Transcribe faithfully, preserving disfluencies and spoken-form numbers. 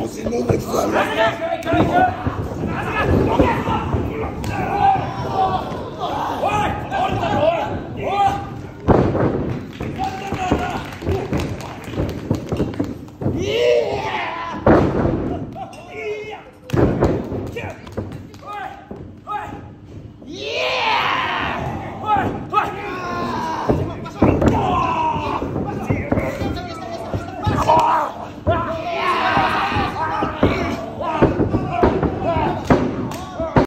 調子に乗んできたよ。